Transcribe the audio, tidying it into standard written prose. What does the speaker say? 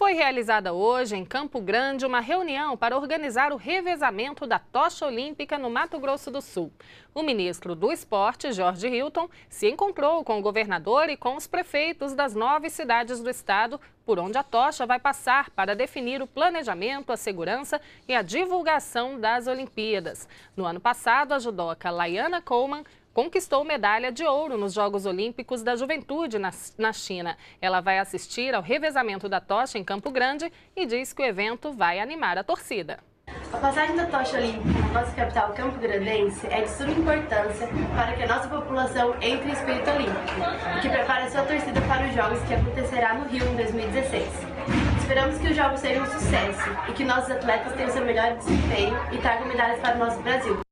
Foi realizada hoje, em Campo Grande, uma reunião para organizar o revezamento da tocha olímpica no Mato Grosso do Sul. O ministro do Esporte, Jorge Hilton, se encontrou com o governador e com os prefeitos das 9 cidades do estado, por onde a tocha vai passar para definir o planejamento, a segurança e a divulgação das Olimpíadas. No ano passado, a judoca Laiana Coleman conquistou medalha de ouro nos Jogos Olímpicos da Juventude na China. Ela vai assistir ao revezamento da tocha em Campo Grande e diz que o evento vai animar a torcida. A passagem da tocha olímpica na nossa capital campo-grandense é de suma importância para que a nossa população entre em espírito olímpico e que prepare a sua torcida para os Jogos que acontecerá no Rio em 2016. Esperamos que os Jogos sejam um sucesso e que nossos atletas tenham seu melhor desempenho e tragam medalhas para o nosso Brasil.